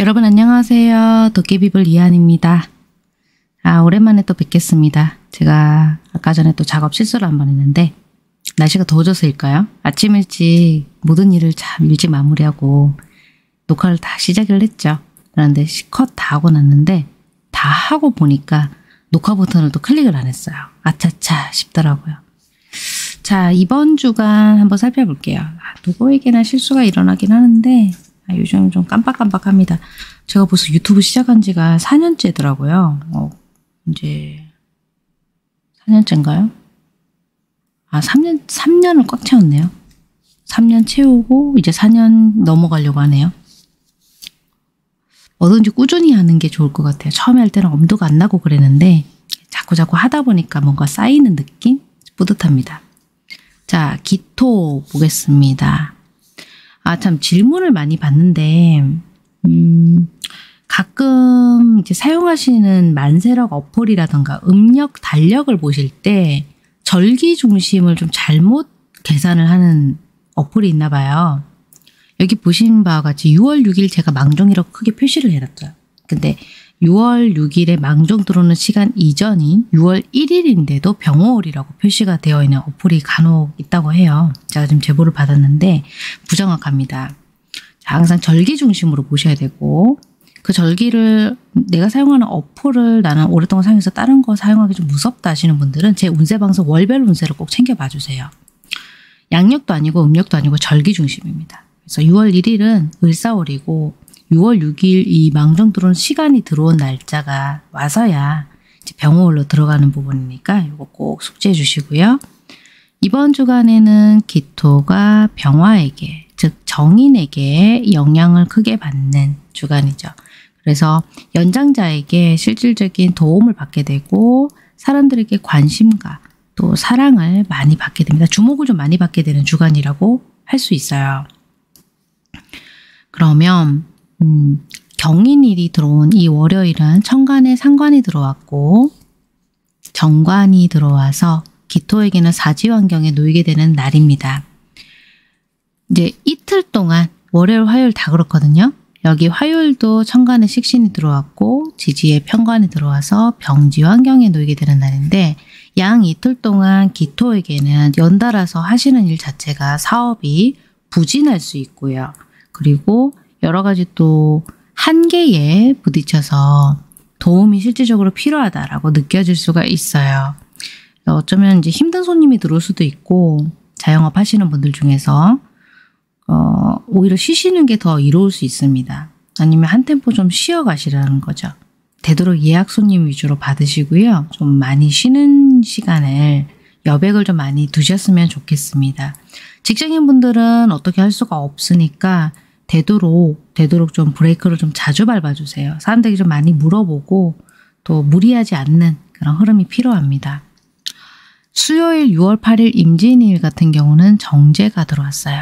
여러분 안녕하세요. 도깨비불 이한입니다. 오랜만에 또 뵙겠습니다. 제가 아까 전에 또 작업 실수를 한번 했는데 날씨가 더워져서일까요? 아침 일찍 모든 일을 참 일찍 마무리하고 녹화를 다 시작을 했죠. 그런데 컷 다 하고 났는데 다 하고 보니까 녹화 버튼을 또 클릭을 안 했어요. 아차차 싶더라고요. 자, 이번 주간 한번 살펴볼게요. 누구에게나 실수가 일어나긴 하는데 요즘 좀 깜빡깜빡합니다. 제가 벌써 유튜브 시작한 지가 4년째더라고요. 이제 4년째인가요? 3년을 꽉 채웠네요. 3년 채우고 이제 4년 넘어가려고 하네요. 뭐든지 꾸준히 하는 게 좋을 것 같아요. 처음에 할 때는 엄두가 안 나고 그랬는데 자꾸 하다 보니까 뭔가 쌓이는 느낌? 뿌듯합니다. 자, 기토 보겠습니다. 참 질문을 많이 받는데 가끔 이제 사용하시는 만세력 어플이라던가 음력, 달력을 보실 때 절기 중심을 좀 잘못 계산을 하는 어플이 있나 봐요. 여기 보신 바와 같이 6월 6일 제가 망종이라고 크게 표시를 해놨죠. 근데 6월 6일에 망종 들어오는 시간 이전인 6월 1일인데도 병호월이라고 표시가 되어 있는 어플이 간혹 있다고 해요. 제가 지금 제보를 받았는데 부정확합니다. 자, 항상 절기 중심으로 보셔야 되고 그 절기를 내가 사용하는 어플을 나는 오랫동안 사용해서 다른 거 사용하기 좀 무섭다 하시는 분들은 제 운세 방송 월별 운세를 꼭 챙겨봐 주세요. 양력도 아니고 음력도 아니고 절기 중심입니다. 그래서 6월 1일은 을사월이고 6월 6일 이 망종 들어온 시간이 들어온 날짜가 와서야 이제 병호월로 들어가는 부분이니까 이거 꼭 숙지해 주시고요. 이번 주간에는 기토가 병화에게, 즉 정인에게 영향을 크게 받는 주간이죠. 그래서 연장자에게 실질적인 도움을 받게 되고 사람들에게 관심과 또 사랑을 많이 받게 됩니다. 주목을 좀 많이 받게 되는 주간이라고 할 수 있어요. 그러면 경인일이 들어온 이 월요일은 천간에 상관이 들어왔고 정관이 들어와서 기토에게는 사지 환경에 놓이게 되는 날입니다. 이제 이틀 동안 월요일, 화요일 다 그렇거든요. 여기 화요일도 천간에 식신이 들어왔고 지지에 편관이 들어와서 병지 환경에 놓이게 되는 날인데 양 이틀 동안 기토에게는 연달아서 하시는 일 자체가 사업이 부진할 수 있고요. 그리고 여러 가지 또 한계에 부딪혀서 도움이 실질적으로 필요하다라고 느껴질 수가 있어요. 어쩌면 이제 힘든 손님이 들어올 수도 있고 자영업 하시는 분들 중에서 오히려 쉬시는 게 더 이로울 수 있습니다. 아니면 한 템포 좀 쉬어 가시라는 거죠. 되도록 예약 손님 위주로 받으시고요. 좀 많이 쉬는 시간을 여백을 좀 많이 두셨으면 좋겠습니다. 직장인분들은 어떻게 할 수가 없으니까 되도록 좀 브레이크를 좀 자주 밟아주세요. 사람들이 좀 많이 물어보고 또 무리하지 않는 그런 흐름이 필요합니다. 수요일 6월 8일 임진일 같은 경우는 정제가 들어왔어요.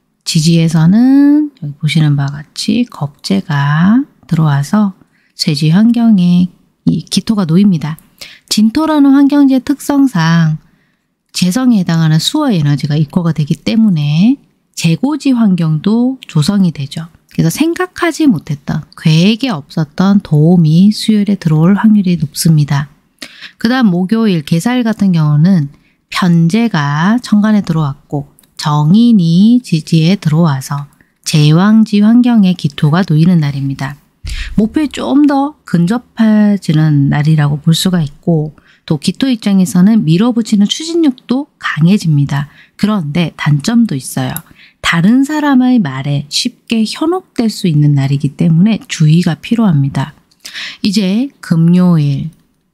지지에서는 여기 보시는 바와 같이 겁재가 들어와서 쇠지 환경에 이 기토가 놓입니다. 진토라는 환경지의 특성상 재성에 해당하는 수어 에너지가 입고가 되기 때문에 재고지 환경도 조성이 되죠. 그래서 생각하지 못했던, 계획에 없었던 도움이 수요일에 들어올 확률이 높습니다. 그 다음 목요일 계사일 같은 경우는 편재가 천간에 들어왔고 정인이 지지에 들어와서 제왕지 환경에 기토가 놓이는 날입니다. 목표에 좀 더 근접해지는 날이라고 볼 수가 있고 또 기토 입장에서는 밀어붙이는 추진력도 강해집니다. 그런데 단점도 있어요. 다른 사람의 말에 쉽게 현혹될 수 있는 날이기 때문에 주의가 필요합니다. 이제 금요일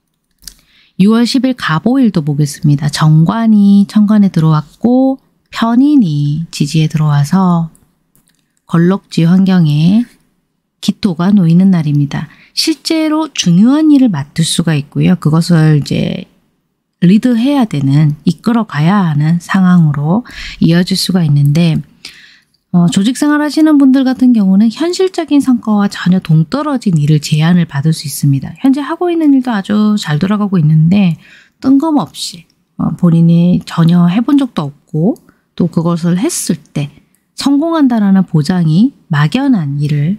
6월 10일 갑오일도 보겠습니다. 정관이 천간에 들어왔고 편인이 지지에 들어와서 걸럭지 환경에 기토가 놓이는 날입니다. 실제로 중요한 일을 맡을 수가 있고요. 그것을 이제 리드해야 되는, 이끌어 가야 하는 상황으로 이어질 수가 있는데 조직생활 하시는 분들 같은 경우는 현실적인 성과와 전혀 동떨어진 일을 제안을 받을 수 있습니다. 현재 하고 있는 일도 아주 잘 돌아가고 있는데 뜬금없이 본인이 전혀 해본 적도 없고 또 그것을 했을 때 성공한다라는 보장이 막연한 일을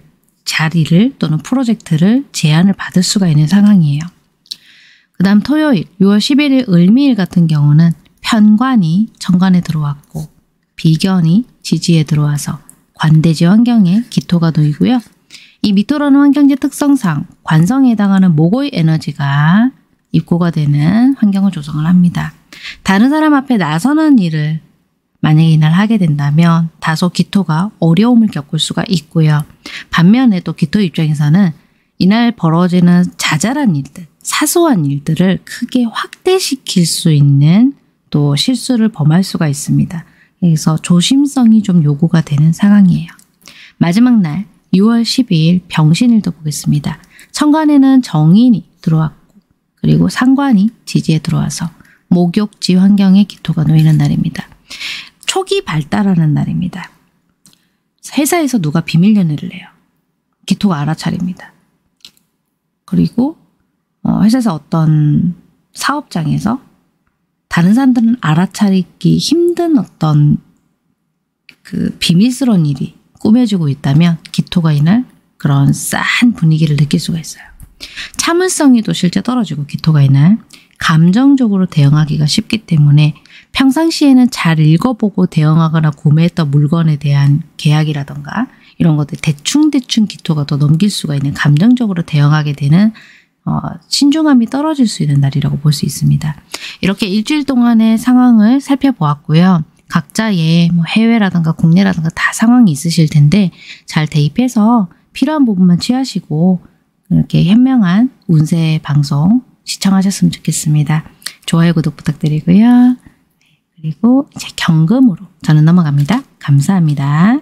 자리를 또는 프로젝트를 제안을 받을 수가 있는 상황이에요. 그 다음 토요일 6월 11일 을미일 같은 경우는 편관이 정관에 들어왔고 비견이 지지에 들어와서 관대지 환경에 기토가 놓이고요. 이 미토라는 환경지 특성상 관성에 해당하는 목의 에너지가 입고가 되는 환경을 조성을 합니다. 다른 사람 앞에 나서는 일을 만약에 이날 하게 된다면 다소 기토가 어려움을 겪을 수가 있고요. 반면에 또 기토 입장에서는 이날 벌어지는 자잘한 일들, 사소한 일들을 크게 확대시킬 수 있는 또 실수를 범할 수가 있습니다. 그래서 조심성이 좀 요구가 되는 상황이에요. 마지막 날 6월 12일 병신일도 보겠습니다. 천간에는 정인이 들어왔고 그리고 상관이 지지에 들어와서 목욕지 환경에 기토가 놓이는 날입니다. 촉이 발달하는 날입니다. 회사에서 누가 비밀 연애를 해요. 기토가 알아차립니다. 그리고 회사에서 어떤 사업장에서 다른 사람들은 알아차리기 힘든 어떤 그 비밀스러운 일이 꾸며지고 있다면 기토가 이날 그런 싸한 분위기를 느낄 수가 있어요. 참을성이 또 실제 떨어지고 기토가 이날 감정적으로 대응하기가 쉽기 때문에 평상시에는 잘 읽어보고 대응하거나 구매했던 물건에 대한 계약이라던가 이런 것들 대충 기토가 더 넘길 수가 있는 감정적으로 대응하게 되는 신중함이 떨어질 수 있는 날이라고 볼 수 있습니다. 이렇게 일주일 동안의 상황을 살펴보았고요. 각자의 뭐 해외라든가 국내라든가 다 상황이 있으실 텐데 잘 대입해서 필요한 부분만 취하시고 이렇게 현명한 운세 방송 시청하셨으면 좋겠습니다. 좋아요, 구독 부탁드리고요. 그리고 이제 경금으로 저는 넘어갑니다. 감사합니다.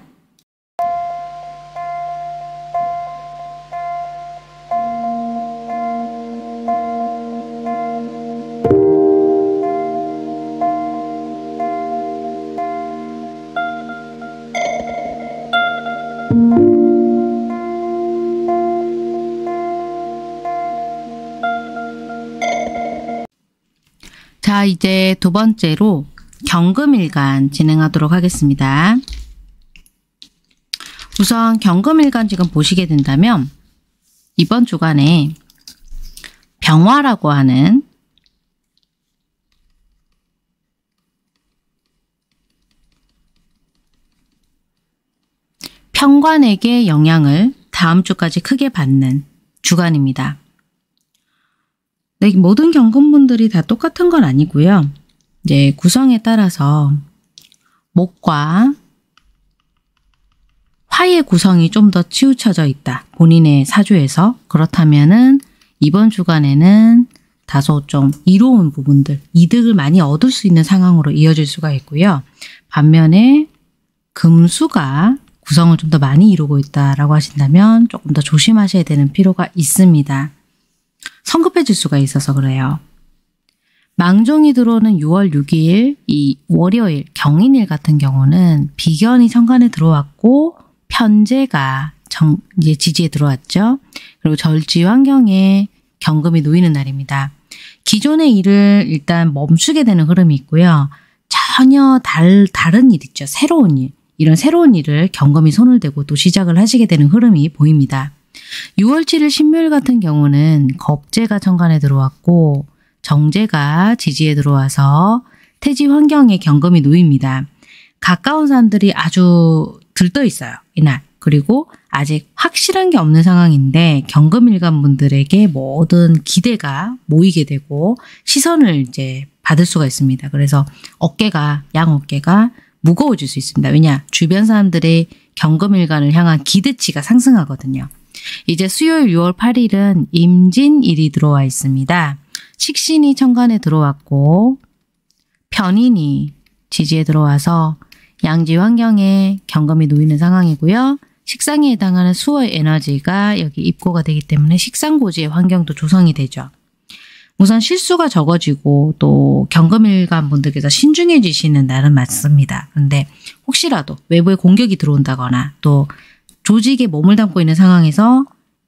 자, 이제 두 번째로 경금일간 진행하도록 하겠습니다. 우선 경금일간 지금 보시게 된다면 이번 주간에 병화라고 하는 편관에게 영향을 다음 주까지 크게 받는 주간입니다. 네, 모든 경금분들이 다 똑같은 건 아니고요. 이제 구성에 따라서 목과 화의 구성이 좀 더 치우쳐져 있다. 본인의 사주에서. 그렇다면은 이번 주간에는 다소 좀 이로운 부분들, 이득을 많이 얻을 수 있는 상황으로 이어질 수가 있고요. 반면에 금수가 구성을 좀 더 많이 이루고 있다라고 하신다면 조금 더 조심하셔야 되는 필요가 있습니다. 성급해질 수가 있어서 그래요. 망종이 들어오는 6월 6일 이 월요일 경인일 같은 경우는 비견이 천간에 들어왔고 편제가 이제 지지에 들어왔죠. 그리고 절지 환경에 경금이 놓이는 날입니다. 기존의 일을 일단 멈추게 되는 흐름이 있고요. 전혀 다른 일 있죠. 새로운 일. 이런 새로운 일을 경금이 손을 대고 또 시작을 하시게 되는 흐름이 보입니다. 6월 7일 신묘일 같은 경우는 겁재가 천간에 들어왔고 정제가 지지에 들어와서 태지 환경에 경금이 놓입니다. 가까운 사람들이 아주 들떠 있어요. 이날. 그리고 아직 확실한 게 없는 상황인데 경금일간 분들에게 모든 기대가 모이게 되고 시선을 이제 받을 수가 있습니다. 그래서 양 어깨가 무거워질 수 있습니다. 왜냐? 주변 사람들의 경금일간을 향한 기대치가 상승하거든요. 이제 수요일 6월 8일은 임진일이 들어와 있습니다. 식신이 천간에 들어왔고 편인이 지지에 들어와서 양지 환경에 경금이 놓이는 상황이고요. 식상에 해당하는 수의 에너지가 여기 입고가 되기 때문에 식상고지의 환경도 조성이 되죠. 우선 실수가 적어지고 또 경금일간 분들께서 신중해지시는 날은 맞습니다. 그런데 혹시라도 외부에 공격이 들어온다거나 또 조직에 몸을 담고 있는 상황에서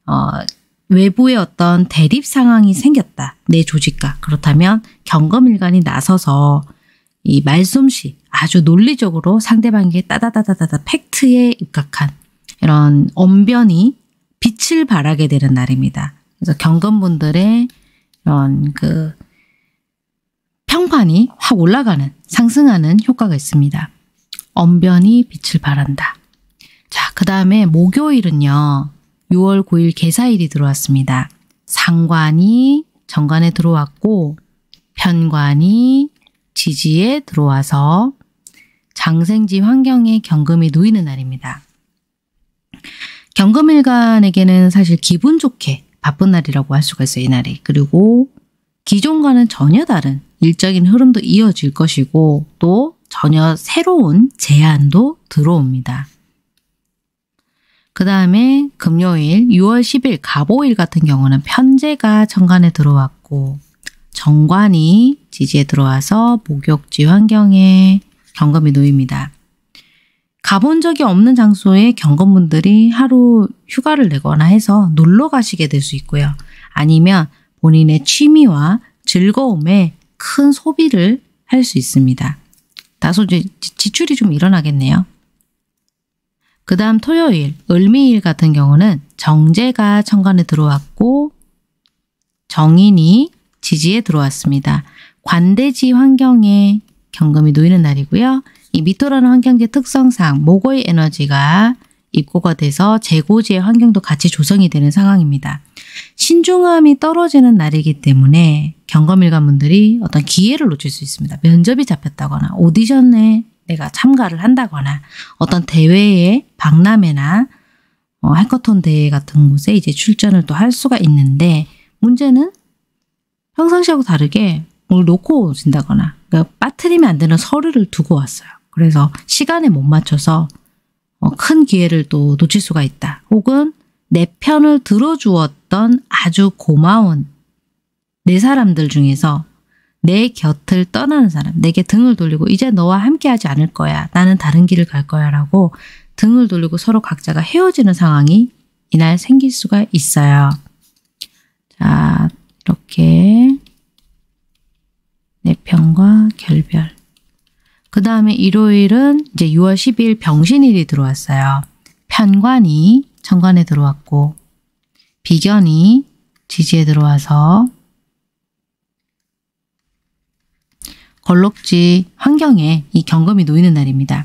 외부의 어떤 대립 상황이 생겼다. 내 조직과. 그렇다면 경금일간이 나서서 이 말솜씨 아주 논리적으로 상대방에게 따다다다다다 팩트에 입각한 이런 언변이 빛을 발하게 되는 날입니다. 그래서 경금분들의 이런 그 평판이 확 올라가는, 상승하는 효과가 있습니다. 언변이 빛을 발한다. 자, 그 다음에 목요일은요. 6월 9일 개사일이 들어왔습니다. 상관이 정관에 들어왔고 편관이 지지에 들어와서 장생지 환경에 경금이 놓이는 날입니다. 경금일간에게는 사실 기분 좋게 바쁜 날이라고 할 수가 있어요. 이 날이. 그리고 기존과는 전혀 다른 일적인 흐름도 이어질 것이고 또 전혀 새로운 제안도 들어옵니다. 그 다음에 금요일 6월 10일 갑오일 같은 경우는 편제가 정관에 들어왔고 정관이 지지에 들어와서 목욕지 환경에 경금이 놓입니다. 가본 적이 없는 장소에 경금분들이 하루 휴가를 내거나 해서 놀러 가시게 될 수 있고요. 아니면 본인의 취미와 즐거움에 큰 소비를 할 수 있습니다. 다소 지출이 좀 일어나겠네요. 그 다음 토요일, 을미일 같은 경우는 정제가 천간에 들어왔고 정인이 지지에 들어왔습니다. 관대지 환경에 경금이 놓이는 날이고요. 이 미토라는 환경의 특성상 목의 에너지가 입고가 돼서 재고지의 환경도 같이 조성이 되는 상황입니다. 신중함이 떨어지는 날이기 때문에 경금일간분들이 어떤 기회를 놓칠 수 있습니다. 면접이 잡혔다거나 오디션에 내가 참가를 한다거나 어떤 대회에 박람회나 해커톤 대회 같은 곳에 이제 출전을 또 할 수가 있는데 문제는 평상시하고 다르게 뭘 놓고 오신다거나 그러니까 빠뜨리면 안 되는 서류를 두고 왔어요. 그래서 시간에 못 맞춰서 큰 기회를 또 놓칠 수가 있다. 혹은 내 편을 들어주었던 아주 고마운 내 사람들 중에서 내 곁을 떠나는 사람, 내게 등을 돌리고 이제 너와 함께하지 않을 거야. 나는 다른 길을 갈 거야 라고 등을 돌리고 서로 각자가 헤어지는 상황이 이날 생길 수가 있어요. 자, 이렇게 내 편과 결별. 그 다음에 일요일은 이제 6월 12일 병신일이 들어왔어요. 편관이 정관에 들어왔고 비견이 지지에 들어와서 걸록지 환경에 이 경금이 놓이는 날입니다.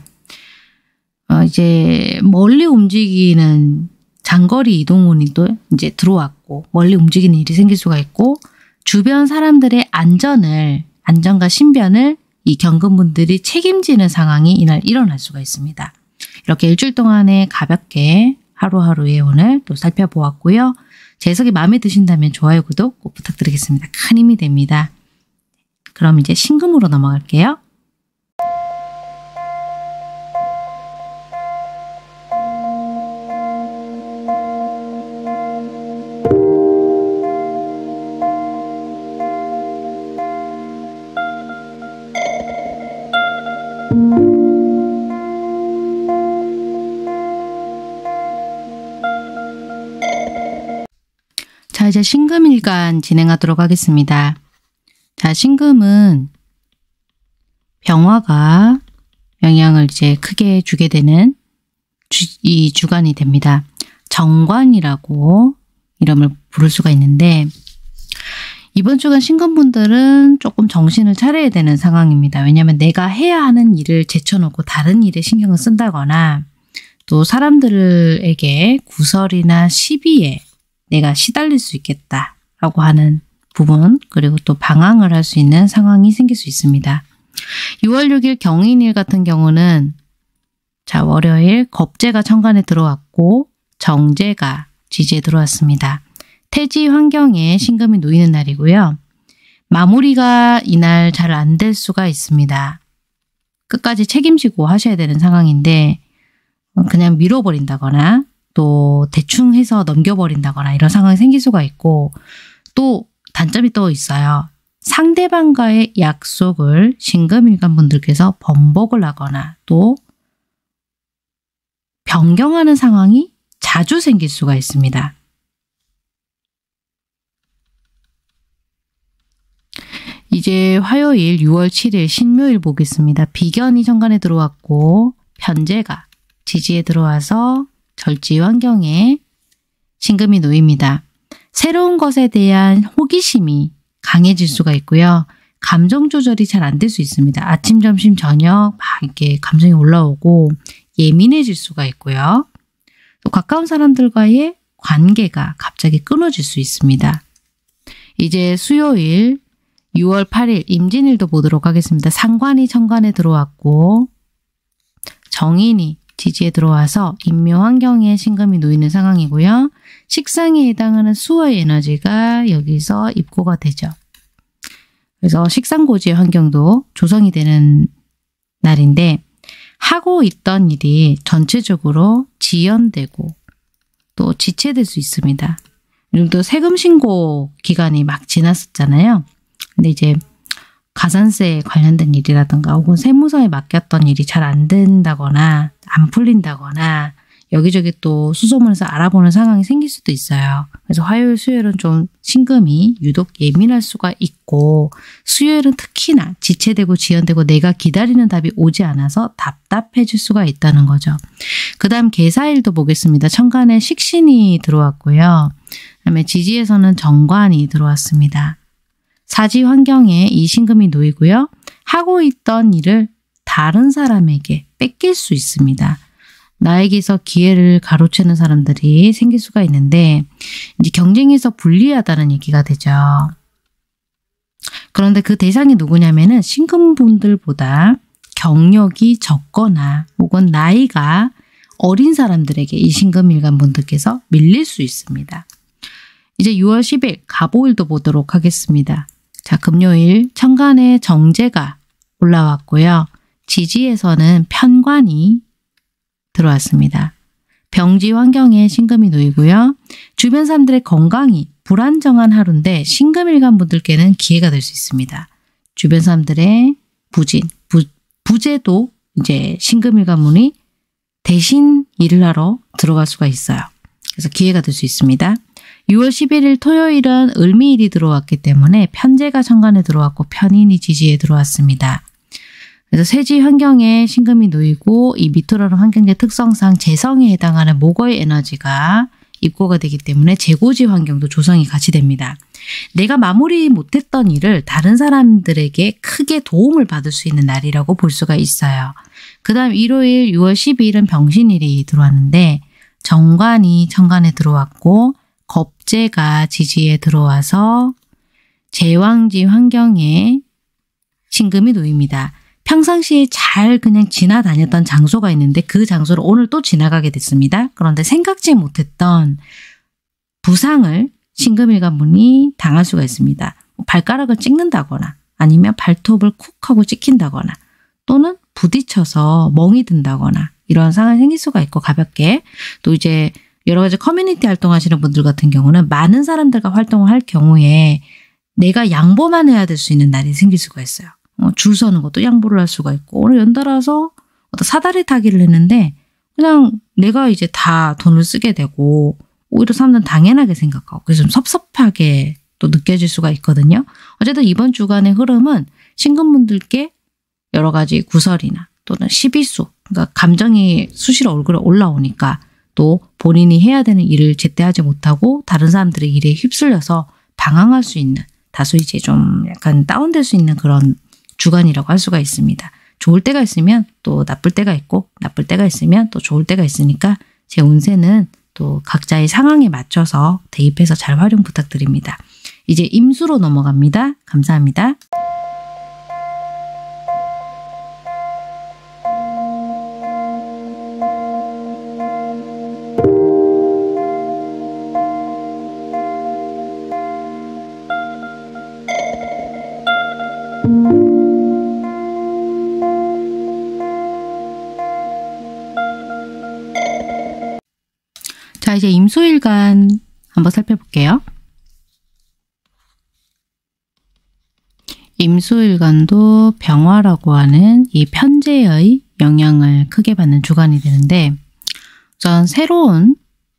이제 멀리 움직이는 장거리 이동운이 또 이제 들어왔고 멀리 움직이는 일이 생길 수가 있고 주변 사람들의 안전과 신변을 이 경금분들이 책임지는 상황이 이날 일어날 수가 있습니다. 이렇게 일주일 동안에 가볍게 하루하루의 오늘 또 살펴보았고요. 제 해석이 마음에 드신다면 좋아요, 구독 꼭 부탁드리겠습니다. 큰 힘이 됩니다. 그럼 이제 신금으로 넘어갈게요. 자, 이제 신금일간 진행하도록 하겠습니다. 자, 신금은 병화가 영향을 이제 크게 주게 되는 이 주간이 됩니다. 정관이라고 이름을 부를 수가 있는데 이번 주간 신금분들은 조금 정신을 차려야 되는 상황입니다. 왜냐하면 내가 해야 하는 일을 제쳐놓고 다른 일에 신경을 쓴다거나 또 사람들에게 구설이나 시비에 내가 시달릴 수 있겠다라고 하는 부분 그리고 또 방황을 할 수 있는 상황이 생길 수 있습니다. 6월 6일 경인일 같은 경우는 자 월요일 겁재가 천간에 들어왔고 정제가 지지에 들어왔습니다. 태지 환경에 신금이 놓이는 날이고요. 마무리가 이날 잘 안 될 수가 있습니다. 끝까지 책임지고 하셔야 되는 상황인데 그냥 밀어버린다거나 또 대충 해서 넘겨버린다거나 이런 상황이 생길 수가 있고 또 단점이 또 있어요. 상대방과의 약속을 신금일간 분들께서 번복을 하거나 또 변경하는 상황이 자주 생길 수가 있습니다. 이제 화요일 6월 7일 신묘일 보겠습니다. 비견이 천간에 들어왔고 편제가 지지에 들어와서 절지 환경에 신금이 놓입니다. 새로운 것에 대한 호기심이 강해질 수가 있고요. 감정 조절이 잘 안 될 수 있습니다. 아침, 점심, 저녁 막 이렇게 감정이 올라오고 예민해질 수가 있고요. 또 가까운 사람들과의 관계가 갑자기 끊어질 수 있습니다. 이제 수요일 6월 8일 임진일도 보도록 하겠습니다. 상관이 천간에 들어왔고 정인이 지지에 들어와서 인묘환경에 신금이 놓이는 상황이고요. 식상에 해당하는 수의 에너지가 여기서 입고가 되죠. 그래서 식상고지의 환경도 조성이 되는 날인데 하고 있던 일이 전체적으로 지연되고 또 지체될 수 있습니다. 요즘도 세금 신고 기간이 막 지났었잖아요. 근데 이제 가산세에 관련된 일이라든가 혹은 세무서에 맡겼던 일이 잘 안 된다거나 안 풀린다거나 여기저기 또 수소문에서 알아보는 상황이 생길 수도 있어요. 그래서 화요일, 수요일은 좀 신금이 유독 예민할 수가 있고 수요일은 특히나 지체되고 지연되고 내가 기다리는 답이 오지 않아서 답답해질 수가 있다는 거죠. 그 다음 계사일도 보겠습니다. 천간에 식신이 들어왔고요. 그다음에 지지에서는 정관이 들어왔습니다. 사지 환경에 이 신금이 놓이고요. 하고 있던 일을 다른 사람에게 뺏길 수 있습니다. 나에게서 기회를 가로채는 사람들이 생길 수가 있는데 이제 경쟁에서 불리하다는 얘기가 되죠. 그런데 그 대상이 누구냐면은 신금분들보다 경력이 적거나 혹은 나이가 어린 사람들에게 이 신금일간 분들께서 밀릴 수 있습니다. 이제 6월 10일 갑오일도 보도록 하겠습니다. 자, 금요일 천간에 정제가 올라왔고요. 지지에서는 편관이 들어왔습니다. 병지 환경에 신금이 놓이고요. 주변 사람들의 건강이 불안정한 하루인데 신금일간 분들께는 기회가 될 수 있습니다. 주변 사람들의 부진, 부재도 이제 신금일간 분이 대신 일을 하러 들어갈 수가 있어요. 그래서 기회가 될 수 있습니다. 6월 11일 토요일은 을미일이 들어왔기 때문에 편제가 천간에 들어왔고 편인이 지지에 들어왔습니다. 그래서 세지 환경에 신금이 놓이고 이 미토라는 환경의 특성상 재성에 해당하는 목의 에너지가 입고가 되기 때문에 재고지 환경도 조성이 같이 됩니다. 내가 마무리 못했던 일을 다른 사람들에게 크게 도움을 받을 수 있는 날이라고 볼 수가 있어요. 그 다음 일요일 6월 12일은 병신일이 들어왔는데 정관이 천간에 들어왔고 겁재가 지지에 들어와서 제왕지 환경에 신금이 놓입니다. 평상시에 잘 그냥 지나다녔던 장소가 있는데 그 장소를 오늘 또 지나가게 됐습니다. 그런데 생각지 못했던 부상을 신금일간 분이 당할 수가 있습니다. 발가락을 찍는다거나 아니면 발톱을 쿡 하고 찍힌다거나 또는 부딪혀서 멍이 든다거나 이런 상황이 생길 수가 있고 가볍게 또 이제 여러 가지 커뮤니티 활동하시는 분들 같은 경우는 많은 사람들과 활동을 할 경우에 내가 양보만 해야 될 수 있는 날이 생길 수가 있어요. 줄 서는 것도 양보를 할 수가 있고 오늘 연달아서 어떤 사다리 타기를 했는데 그냥 내가 이제 다 돈을 쓰게 되고 오히려 사람들은 당연하게 생각하고 그래서 좀 섭섭하게 또 느껴질 수가 있거든요. 어쨌든 이번 주간의 흐름은 신금분들께 여러 가지 구설이나 또는 시비수 그러니까 감정이 수시로 얼굴에 올라오니까 또 본인이 해야 되는 일을 제때 하지 못하고 다른 사람들의 일에 휩쓸려서 방황할 수 있는 다소 이제 좀 약간 다운될 수 있는 그런 주간이라고 할 수가 있습니다. 좋을 때가 있으면 또 나쁠 때가 있고 나쁠 때가 있으면 또 좋을 때가 있으니까 제 운세는 또 각자의 상황에 맞춰서 대입해서 잘 활용 부탁드립니다. 이제 임수로 넘어갑니다. 감사합니다. 자, 이제 임수일간 한번 살펴볼게요. 임수일간도 병화라고 하는 이 편재의 영향을 크게 받는 주간이 되는데 우선 새로운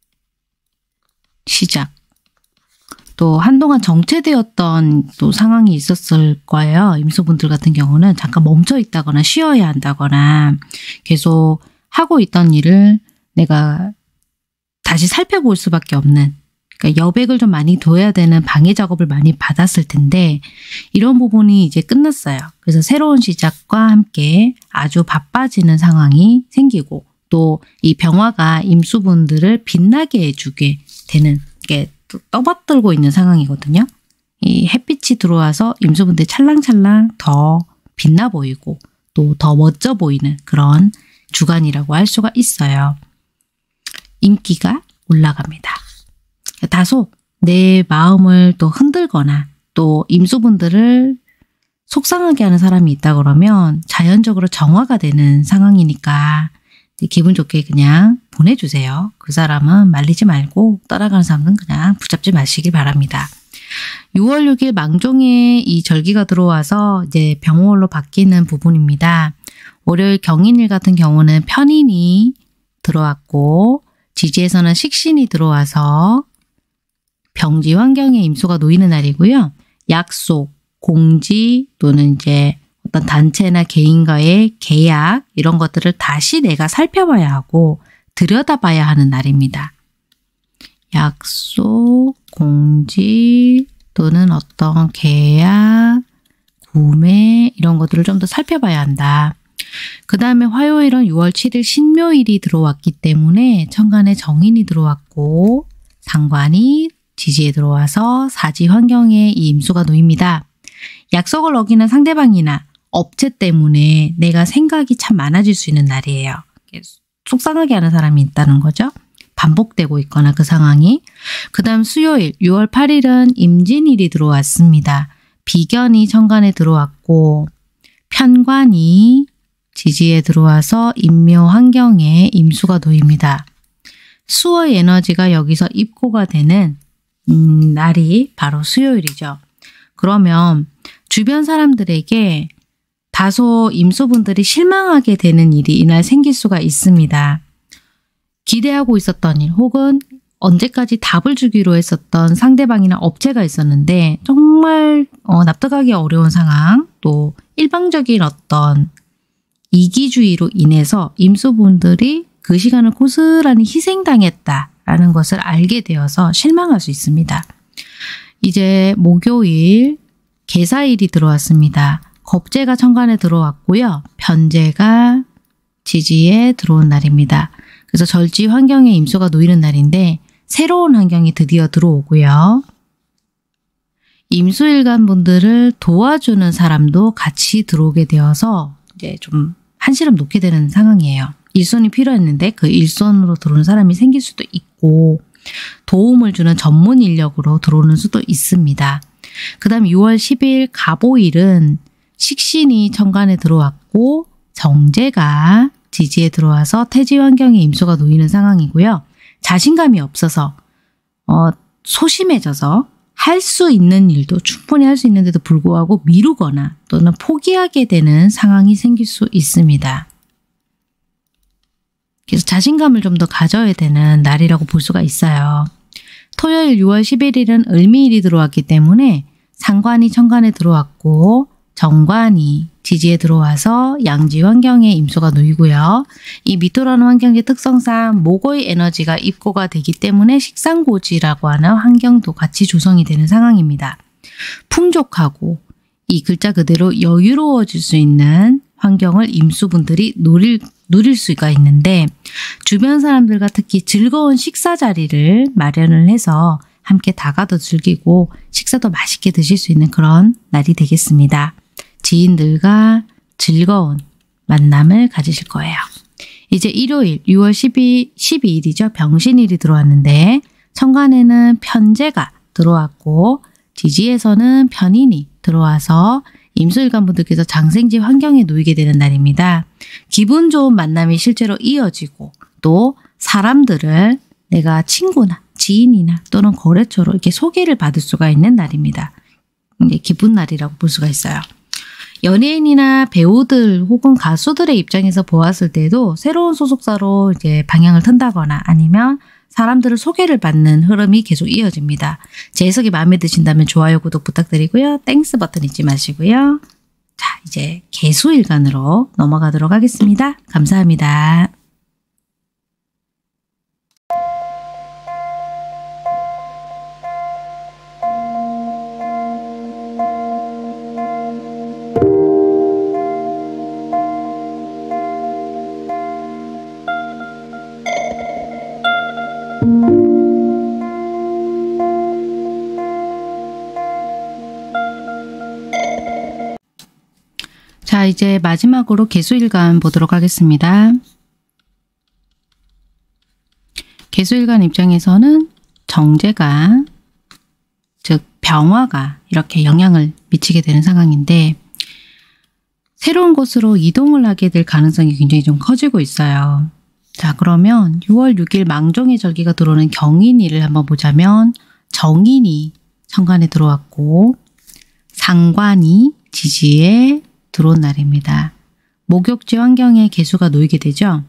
시작 또 한동안 정체되었던 또 상황이 있었을 거예요. 임수분들 같은 경우는 잠깐 멈춰 있다거나 쉬어야 한다거나 계속 하고 있던 일을 내가 다시 살펴볼 수밖에 없는, 그러니까 여백을 좀 많이 둬야 되는 방해 작업을 많이 받았을 텐데 이런 부분이 이제 끝났어요. 그래서 새로운 시작과 함께 아주 바빠지는 상황이 생기고 또 이 병화가 임수분들을 빛나게 해주게 되는, 이게 떠받들고 있는 상황이거든요. 이 햇빛이 들어와서 임수분들이 찰랑찰랑 더 빛나 보이고 또 더 멋져 보이는 그런 주간이라고 할 수가 있어요. 인기가 올라갑니다. 다소 내 마음을 또 흔들거나 또 임수분들을 속상하게 하는 사람이 있다 그러면 자연적으로 정화가 되는 상황이니까 기분 좋게 그냥 보내주세요. 그 사람은 말리지 말고 떠나가는 사람은 그냥 붙잡지 마시길 바랍니다. 6월 6일 망종에 이 절기가 들어와서 이제 병호월로 바뀌는 부분입니다. 월요일 경인일 같은 경우는 편인이 들어왔고 지지에서는 식신이 들어와서 병지 환경에 임수가 놓이는 날이고요. 약속, 공지 또는 이제 어떤 단체나 개인과의 계약 이런 것들을 다시 내가 살펴봐야 하고 들여다봐야 하는 날입니다. 약속, 공지 또는 어떤 계약, 구매 이런 것들을 좀 더 살펴봐야 한다. 그 다음에 화요일은 6월 7일 신묘일이 들어왔기 때문에 천간에 정인이 들어왔고 상관이 지지에 들어와서 사지 환경에 이 임수가 놓입니다. 약속을 어기는 상대방이나 업체 때문에 내가 생각이 참 많아질 수 있는 날이에요. 속상하게 하는 사람이 있다는 거죠. 반복되고 있거나 그 상황이. 그 다음 수요일 6월 8일은 임진일이 들어왔습니다. 비견이 천간에 들어왔고 편관이 지지에 들어와서 임묘 환경에 임수가 놓입니다. 수의 에너지가 여기서 입고가 되는 날이 바로 수요일이죠. 그러면 주변 사람들에게 다소 임수분들이 실망하게 되는 일이 이날 생길 수가 있습니다. 기대하고 있었던 일 혹은 언제까지 답을 주기로 했었던 상대방이나 업체가 있었는데 정말 납득하기 어려운 상황, 또 일방적인 어떤 이기주의로 인해서 임수분들이 그 시간을 고스란히 희생당했다라는 것을 알게 되어서 실망할 수 있습니다. 이제 목요일 계사일이 들어왔습니다. 겁재가 천간에 들어왔고요. 편재가 지지에 들어온 날입니다. 그래서 절지 환경에 임수가 놓이는 날인데 새로운 환경이 드디어 들어오고요. 임수일간 분들을 도와주는 사람도 같이 들어오게 되어서 이제 좀 한시름 놓게 되는 상황이에요. 일손이 필요했는데 그 일손으로 들어오는 사람이 생길 수도 있고 도움을 주는 전문 인력으로 들어오는 수도 있습니다. 그 다음 6월 10일 갑오일은 식신이 천간에 들어왔고 정제가 지지에 들어와서 태지 환경에 임수가 놓이는 상황이고요. 자신감이 없어서 소심해져서 할 수 있는 일도 충분히 할 수 있는데도 불구하고 미루거나 또는 포기하게 되는 상황이 생길 수 있습니다. 그래서 자신감을 좀 더 가져야 되는 날이라고 볼 수가 있어요. 토요일 6월 11일은 을미일이 들어왔기 때문에 상관이 천간에 들어왔고 정관이 지지에 들어와서 양지 환경에 임수가 놓이고요. 이 미토라는 환경의 특성상 목의 에너지가 입고가 되기 때문에 식상고지라고 하는 환경도 같이 조성이 되는 상황입니다. 풍족하고 이 글자 그대로 여유로워질 수 있는 환경을 임수분들이 누릴 수가 있는데 주변 사람들과 특히 즐거운 식사 자리를 마련을 해서 함께 다가도 즐기고 식사도 맛있게 드실 수 있는 그런 날이 되겠습니다. 지인들과 즐거운 만남을 가지실 거예요. 이제 일요일 6월 12일이죠. 병신일이 들어왔는데 천간에는 편재가 들어왔고 지지에서는 편인이 들어와서 임수일간 분들께서 장생지 환경에 놓이게 되는 날입니다. 기분 좋은 만남이 실제로 이어지고 또 사람들을 내가 친구나 지인이나 또는 거래처로 이렇게 소개를 받을 수가 있는 날입니다. 이제 기쁜 날이라고 볼 수가 있어요. 연예인이나 배우들 혹은 가수들의 입장에서 보았을 때도 새로운 소속사로 이제 방향을 튼다거나 아니면 사람들을 소개를 받는 흐름이 계속 이어집니다. 제 해석이 마음에 드신다면 좋아요, 구독 부탁드리고요. 땡스 버튼 잊지 마시고요. 자, 이제 개수일간으로 넘어가도록 하겠습니다. 감사합니다. 자, 이제 마지막으로 개수일간 보도록 하겠습니다. 개수일간 입장에서는 정제가, 즉 병화가 이렇게 영향을 미치게 되는 상황인데 새로운 곳으로 이동을 하게 될 가능성이 굉장히 좀 커지고 있어요. 자, 그러면 6월 6일 망종의 절기가 들어오는 경인일을 한번 보자면 정인이 천간에 들어왔고 상관이 지지에 들어온 날입니다. 목욕지 환경에 개수가 놓이게 되죠.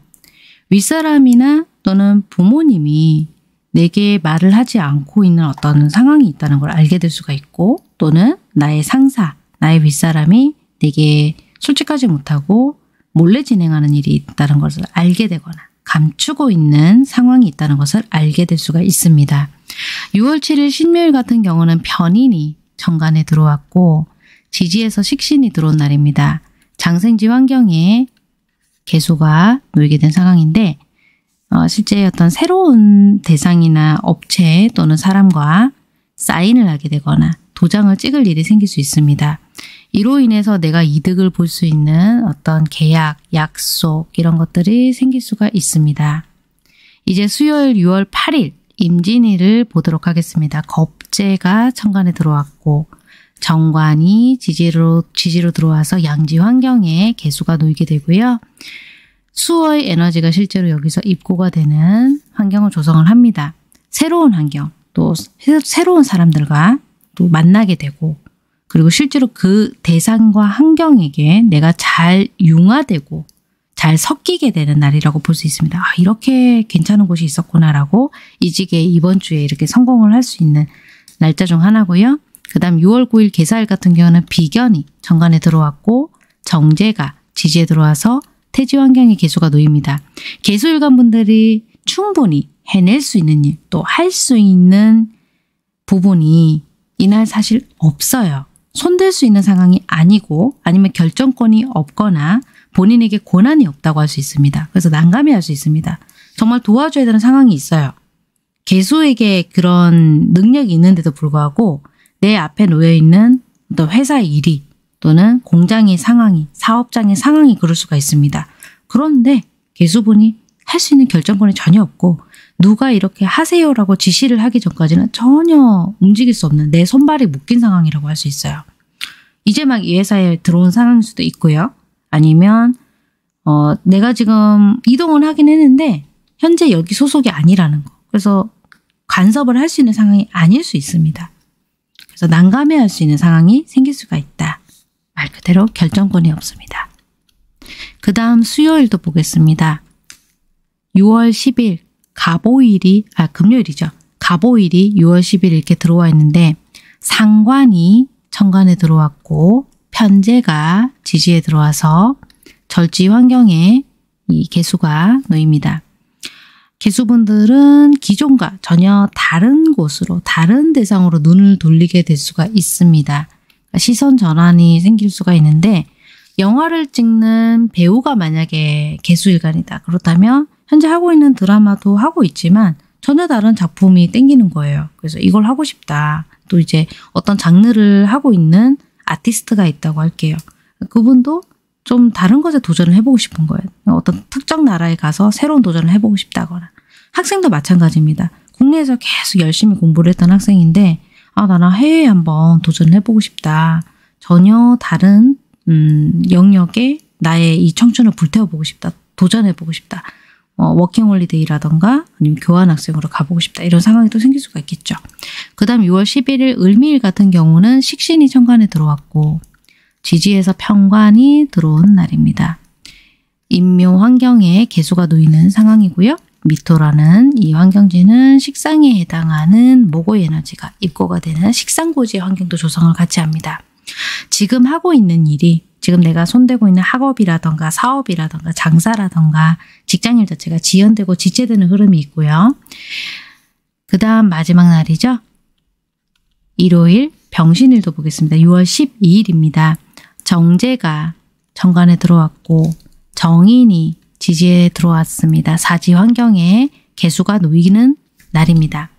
윗사람이나 또는 부모님이 내게 말을 하지 않고 있는 어떤 상황이 있다는 걸 알게 될 수가 있고 또는 나의 상사, 나의 윗사람이 내게 솔직하지 못하고 몰래 진행하는 일이 있다는 것을 알게 되거나 감추고 있는 상황이 있다는 것을 알게 될 수가 있습니다. 6월 7일 신묘일 같은 경우는 편인이 천간에 들어왔고 지지에서 식신이 들어온 날입니다. 장생지 환경에 개수가 놓이게 된 상황인데 실제 어떤 새로운 대상이나 업체 또는 사람과 사인을 하게 되거나 도장을 찍을 일이 생길 수 있습니다. 이로 인해서 내가 이득을 볼 수 있는 어떤 계약, 약속 이런 것들이 생길 수가 있습니다. 이제 수요일 6월 8일 임진일을 보도록 하겠습니다. 겁재가 천간에 들어왔고 정관이 지지로 들어와서 양지 환경에 개수가 놓이게 되고요. 수어의 에너지가 실제로 여기서 입고가 되는 환경을 조성을 합니다. 새로운 환경, 또 새로운 사람들과 또 만나게 되고 그리고 실제로 그 대상과 환경에게 내가 잘 융화되고 잘 섞이게 되는 날이라고 볼 수 있습니다. 아, 이렇게 괜찮은 곳이 있었구나라고 이직에 이번 주에 이렇게 성공을 할 수 있는 날짜 중 하나고요. 그 다음 6월 9일 개사일 같은 경우는 비견이 정관에 들어왔고 정제가 지지에 들어와서 태지 환경에 개수가 놓입니다. 개수일간 분들이 충분히 해낼 수 있는 일, 또 할 수 있는 부분이 이날 사실 없어요. 손댈 수 있는 상황이 아니고 아니면 결정권이 없거나 본인에게 권한이 없다고 할 수 있습니다. 그래서 난감해할 수 있습니다. 정말 도와줘야 되는 상황이 있어요. 개수에게 그런 능력이 있는데도 불구하고 내 앞에 놓여있는 어떤 회사의 일이 또는 공장의 상황이, 사업장의 상황이 그럴 수가 있습니다. 그런데 개수분이 할 수 있는 결정권이 전혀 없고 누가 이렇게 하세요라고 지시를 하기 전까지는 전혀 움직일 수 없는 내 손발이 묶인 상황이라고 할 수 있어요. 이제 막 이 회사에 들어온 상황일 수도 있고요. 아니면 내가 지금 이동을 하긴 했는데 현재 여기 소속이 아니라는 거. 그래서 간섭을 할 수 있는 상황이 아닐 수 있습니다. 그래서 난감해할 수 있는 상황이 생길 수가 있다. 말 그대로 결정권이 없습니다. 그 다음 수요일도 보겠습니다. 6월 10일 금요일이죠. 갑오일이 6월 10일 이렇게 들어와 있는데 상관이 천간에 들어왔고 편제가 지지에 들어와서 절지 환경에 이 개수가 놓입니다. 개수분들은 기존과 전혀 다른 곳으로 다른 대상으로 눈을 돌리게 될 수가 있습니다. 시선 전환이 생길 수가 있는데 영화를 찍는 배우가 만약에 개수일간이다. 그렇다면 현재 하고 있는 드라마도 하고 있지만 전혀 다른 작품이 땡기는 거예요. 그래서 이걸 하고 싶다. 또 이제 어떤 장르를 하고 있는 아티스트가 있다고 할게요. 그분도 좀 다른 것에 도전을 해보고 싶은 거예요. 어떤 특정 나라에 가서 새로운 도전을 해보고 싶다거나. 학생도 마찬가지입니다. 국내에서 계속 열심히 공부를 했던 학생인데 나는 해외에 한번 도전을 해보고 싶다. 전혀 다른 영역에 나의 이 청춘을 불태워보고 싶다. 도전해보고 싶다. 워킹홀리데이라던가 아니면 교환학생으로 가보고 싶다. 이런 상황이 또 생길 수가 있겠죠. 그 다음 6월 11일 을미일 같은 경우는 식신이 천간에 들어왔고 지지에서 편관이 들어온 날입니다. 인묘 환경에 개수가 놓이는 상황이고요. 미토라는 이 환경지는 식상에 해당하는 목의 에너지가 입고가 되는 식상고지의 환경도 조성을 같이 합니다. 지금 하고 있는 일이 지금 내가 손대고 있는 학업이라던가 사업이라던가 장사라던가 직장일 자체가 지연되고 지체되는 흐름이 있고요. 그 다음 마지막 날이죠. 일요일 병신일도 보겠습니다. 6월 12일입니다. 정제가 정관에 들어왔고 정인이 지지에 들어왔습니다. 사지 환경에 개수가 놓이는 날입니다.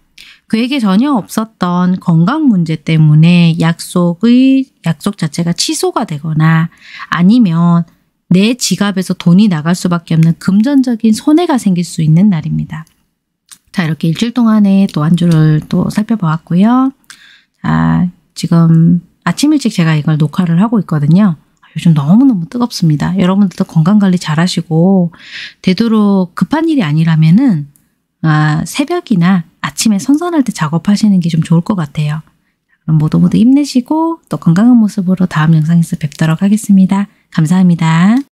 그에게 전혀 없었던 건강 문제 때문에 약속 자체가 취소가 되거나 아니면 내 지갑에서 돈이 나갈 수밖에 없는 금전적인 손해가 생길 수 있는 날입니다. 자, 이렇게 일주일 동안에 또 한 주를 또 살펴보았고요. 자, 지금 아침 일찍 제가 이걸 녹화를 하고 있거든요. 요즘 너무너무 뜨겁습니다. 여러분들도 건강관리 잘 하시고 되도록 급한 일이 아니라면은 새벽이나 아침에 선선할 때 작업하시는 게 좀 좋을 것 같아요. 그럼 모두 힘내시고 또 건강한 모습으로 다음 영상에서 뵙도록 하겠습니다. 감사합니다.